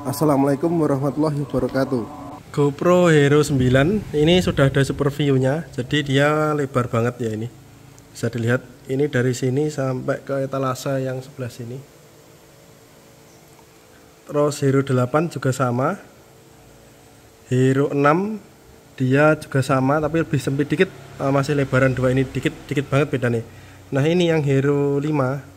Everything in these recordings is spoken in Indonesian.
Assalamualaikum warahmatullahi wabarakatuh. GoPro Hero 9 ini sudah ada super view-nya, jadi dia lebar banget ya ini. Bisa dilihat ini dari sini sampai ke etalase yang sebelah sini. Terus Hero 8 juga sama. Hero 6 dia juga sama tapi lebih sempit dikit, masih lebaran dua ini dikit banget bedanya. Nah, ini yang Hero 5.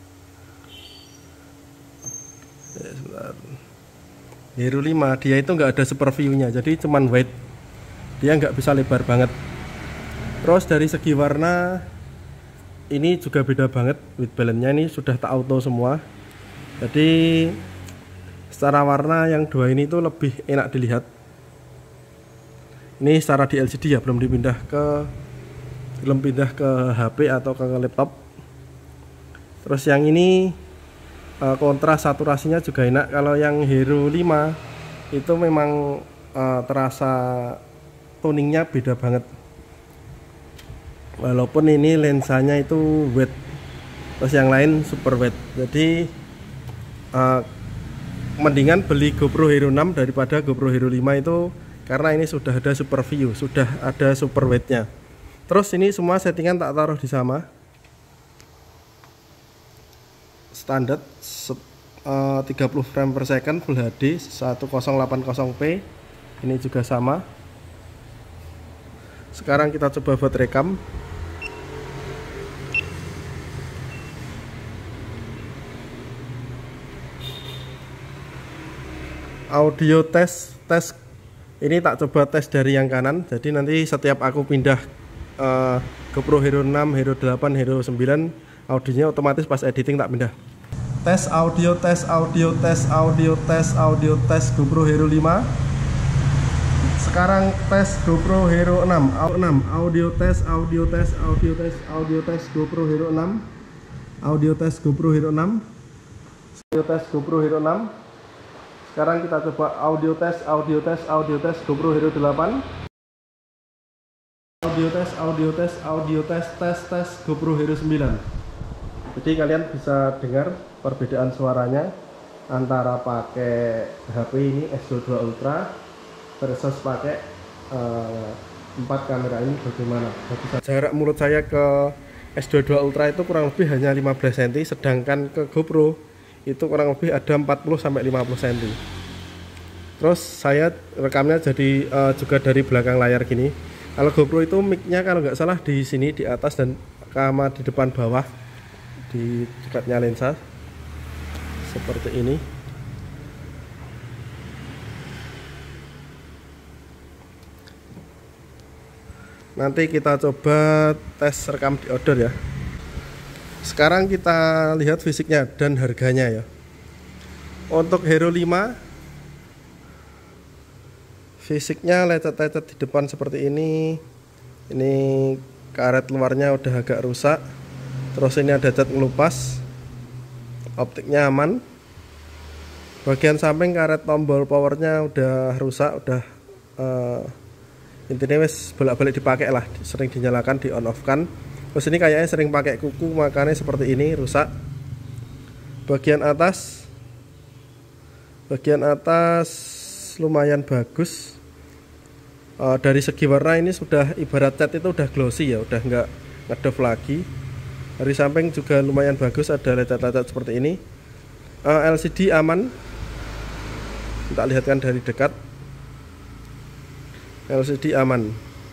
Hero 5 dia itu nggak ada super view-nya, jadi cuman wide, dia nggak bisa lebar banget. Terus dari segi warna ini juga beda banget, white balance-nya ini sudah tak auto semua, jadi secara warna yang dua ini tuh lebih enak dilihat. Ini secara di LCD ya, belum pindah ke HP atau ke laptop. Terus yang ini kontras saturasinya juga enak. Kalau yang Hero 5 itu memang terasa tuningnya beda banget, walaupun ini lensanya itu wide, terus yang lain super wide. Jadi mendingan beli GoPro Hero 6 daripada GoPro Hero 5 itu, karena ini sudah ada super view, sudah ada super wide nya. Terus ini semua settingan tak taruh di sama standar 30 frame per second Full HD 1080p, ini juga sama. Sekarang kita coba buat rekam. Audio tes ini tak coba tes dari yang kanan, jadi nanti setiap aku pindah GoPro Hero 6, Hero 8, Hero 9, audionya otomatis pas editing tak pindah. Tes audio tes GoPro Hero 5. Sekarang tes GoPro Hero 6. Audio tes GoPro Hero 6. Audio tes GoPro Hero 6. Audio tes GoPro Hero 6. Sekarang kita coba audio tes GoPro Hero 8. Audio tes GoPro Hero 9. Jadi kalian bisa dengar perbedaan suaranya antara pakai HP ini S22 Ultra versus pakai 4 kamera ini bagaimana. Jarak mulut saya ke S22 Ultra itu kurang lebih hanya 15 cm, sedangkan ke GoPro itu kurang lebih ada 40-50 cm. Terus saya rekamnya jadi juga dari belakang layar gini. Kalau GoPro itu mic-nya kalau nggak salah di sini di atas dan sama di depan bawah di dekatnya lensa seperti ini. Nanti kita coba tes rekam di outdoor ya. Sekarang kita lihat fisiknya dan harganya ya. Untuk Hero 5 fisiknya lecet-lecet di depan seperti ini. Ini karet luarnya udah agak rusak. Terus ini ada cat ngelupas. Optiknya aman. Bagian samping karet tombol powernya udah rusak, udah intinya wes bolak-balik dipakai lah, sering dinyalakan, di on off kan. Terus ini kayaknya sering pakai kuku, makanya seperti ini rusak. Bagian atas lumayan bagus. Dari segi warna ini sudah ibarat cat itu udah glossy ya, udah nggak ngedov lagi. Dari samping juga lumayan bagus, ada lecet-lecet seperti ini. LCD aman, kita lihatkan dari dekat. LCD aman.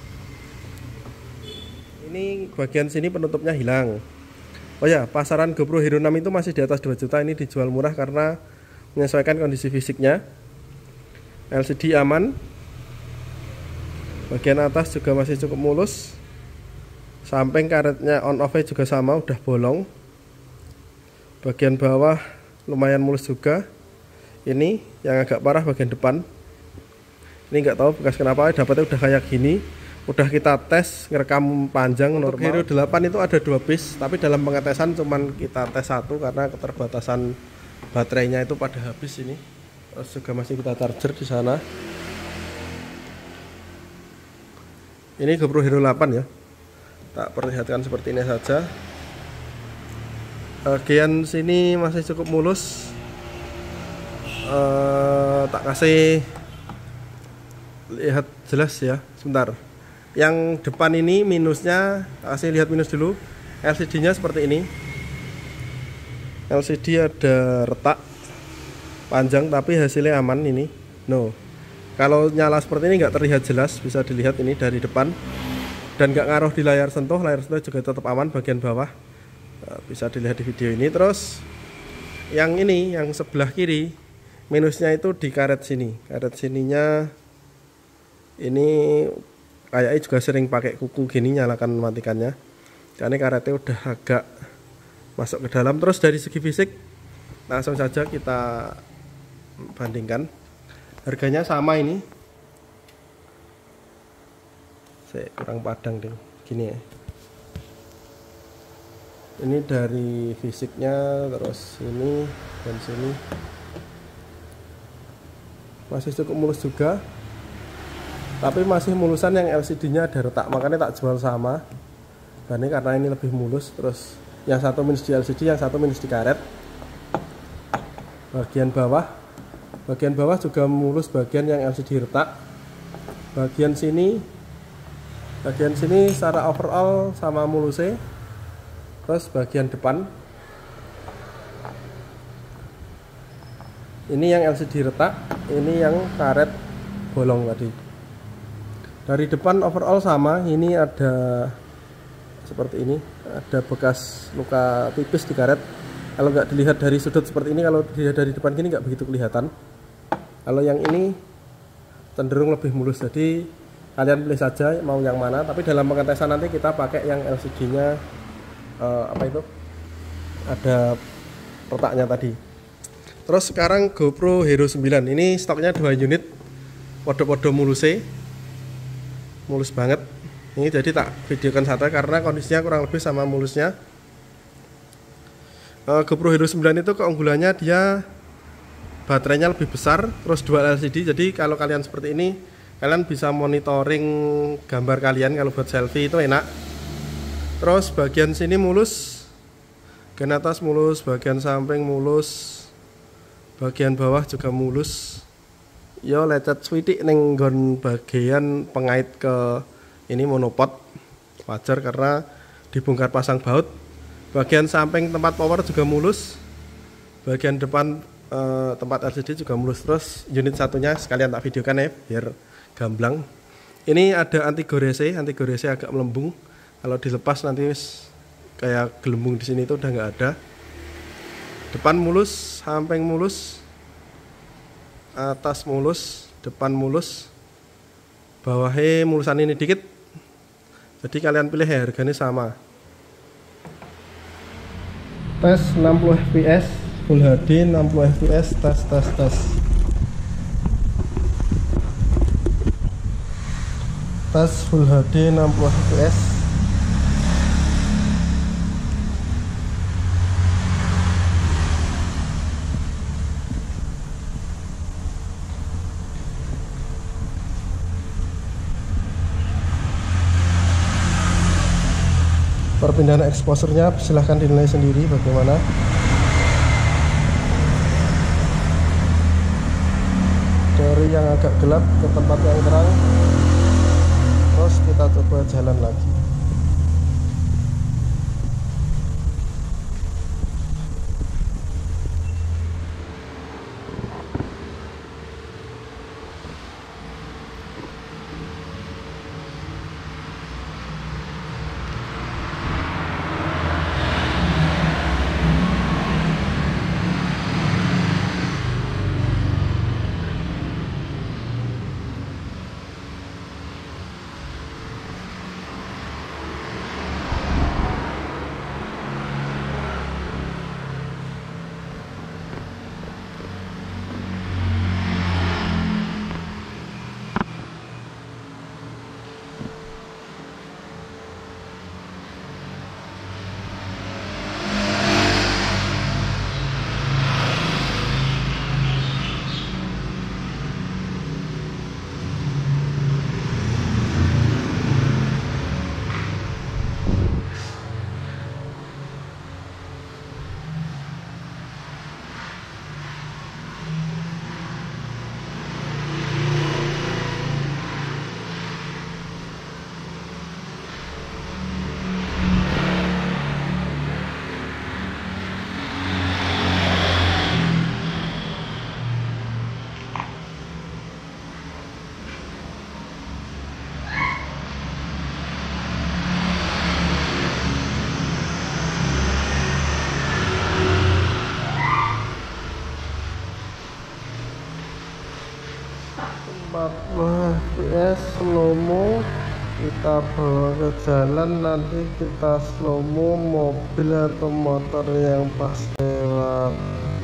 Ini bagian sini penutupnya hilang. Oh ya, pasaran GoPro Hero 6 itu masih di atas 2 juta. Ini dijual murah karena menyesuaikan kondisi fisiknya. LCD aman. Bagian atas juga masih cukup mulus. Samping karetnya on off-nya juga sama, udah bolong. Bagian bawah lumayan mulus juga. Ini yang agak parah bagian depan. Ini nggak tahu bekas kenapa dapatnya udah kayak gini. Udah kita tes ngerekam panjang normal. Untuk Hero 8 itu ada 2 piece, tapi dalam pengetesan cuman kita tes 1 karena keterbatasan baterainya itu pada habis ini. Terus juga masih kita charger di sana. Ini GoPro Hero 8 ya. Tak perlihatkan seperti ini saja. Bagian sini masih cukup mulus. tak kasih lihat jelas ya, sebentar. Yang depan ini minusnya, tak kasih lihat minus dulu. LCD nya seperti ini. LCD ada retak panjang tapi hasilnya aman ini. No, kalau nyala seperti ini nggak terlihat jelas, bisa dilihat ini dari depan, dan nggak ngaruh di layar sentuh juga tetap aman bagian bawah. Bisa dilihat di video ini. Terus yang ini, yang sebelah kiri, minusnya itu di karet sini. Karet sininya ini kayaknya juga sering pakai kuku gini, nyalakan matikannya, karena karetnya udah agak masuk ke dalam. Terus dari segi fisik langsung saja kita bandingkan. Harganya sama ini. Saya kurang padang deh gini ya. Ini dari fisiknya, terus ini dan sini masih cukup mulus juga, tapi masih mulusan yang LCD nya ada retak, makanya tak jual sama. Karena ini lebih mulus. Terus yang satu minus di LCD, yang satu minus di karet. Bagian bawah juga mulus, bagian yang LCD retak. Bagian sini secara overall sama mulusnya. Terus bagian depan ini yang LCD retak, ini yang karet bolong tadi. Dari depan overall sama, ini ada seperti ini, ada bekas luka tipis di karet. Kalau nggak dilihat dari sudut seperti ini, kalau dilihat dari depan gini nggak begitu kelihatan. Kalau yang ini cenderung lebih mulus, jadi kalian pilih saja mau yang mana. Tapi dalam pengetesan nanti kita pakai yang LCD nya ada retaknya tadi. Terus sekarang GoPro Hero 9 ini stoknya 2 unit, podo-podo mulus banget. Ini jadi tak videokan satu karena kondisinya kurang lebih sama mulusnya. GoPro Hero 9 itu keunggulannya dia baterainya lebih besar, terus dual LCD. Jadi kalau kalian seperti ini, kalian bisa monitoring gambar kalian kalau buat selfie itu enak. Terus bagian sini mulus, bagian atas mulus, bagian samping mulus, bagian bawah juga mulus. Yo lecet switik neng nggon bagian pengait ke ini monopod, wajar karena dibongkar pasang baut. Bagian samping tempat power juga mulus, bagian depan tempat LCD juga mulus. Terus unit satunya sekalian tak videokan ya biar gamblang. Ini ada anti gorese agak melembung. Kalau dilepas nanti kayak gelembung di sini itu udah nggak ada. Depan mulus, samping mulus, atas mulus, depan mulus, bawahnya mulusan ini dikit. Jadi kalian pilih ya, harganya sama. Tes 60 fps, Full HD 60 fps, tes. Tes Full HD 60 fps. Perpindahan exposure-nya silahkan dinilai sendiri bagaimana. Dari yang agak gelap ke tempat yang terang. Terus kita coba jalan lagi. 40 fps slow-mo. Kita bawa ke jalan, nanti kita slow-mo mobil atau motor yang pas lewat.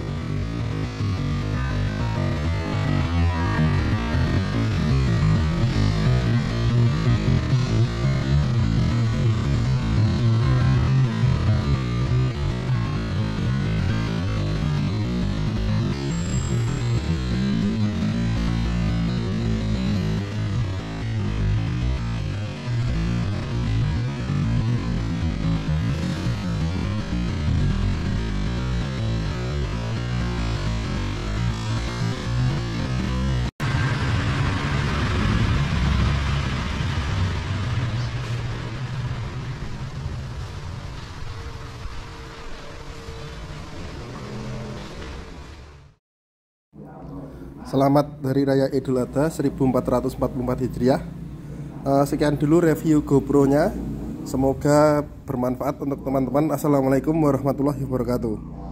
Selamat Hari Raya Idul Adha 1444 Hijriah. Sekian dulu review GoPro-nya. Semoga bermanfaat untuk teman-teman. Assalamualaikum warahmatullahi wabarakatuh.